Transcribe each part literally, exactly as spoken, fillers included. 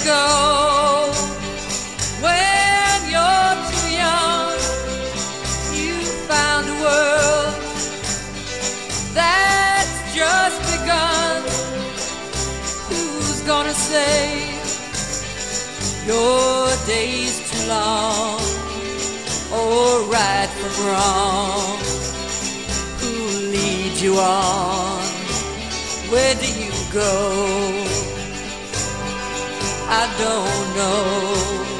go when you're too young? You found a world that's just begun. Who's gonna say your day's too long, or right from wrong? Who leads you on? Where do you go? I don't know.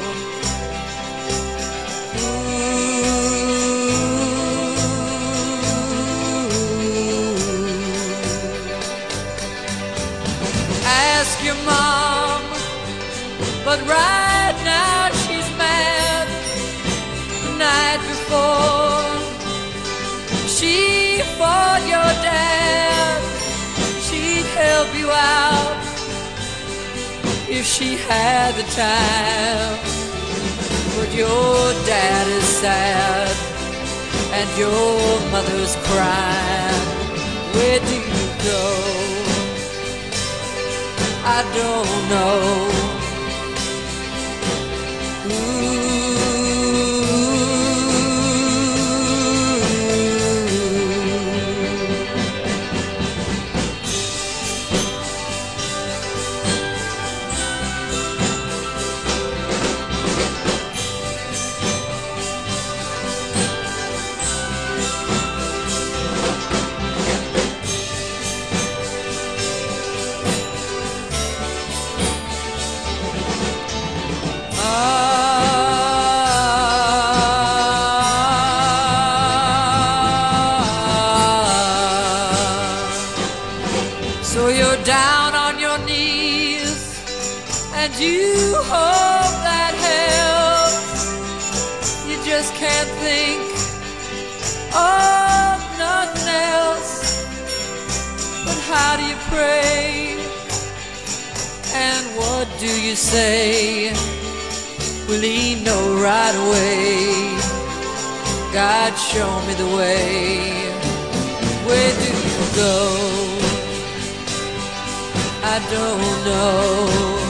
Ask your mom, but right now she's mad. The night before she fought your dad. She'd help you out if she had the time. But your dad is sad and your mother's crying. Where do you go? I don't know. So you're down on your knees and you hope that helps. You just can't think of nothing else. But how do you pray? And what do you say? Will he know right away? God, show me the way. Where do you go? I don't know.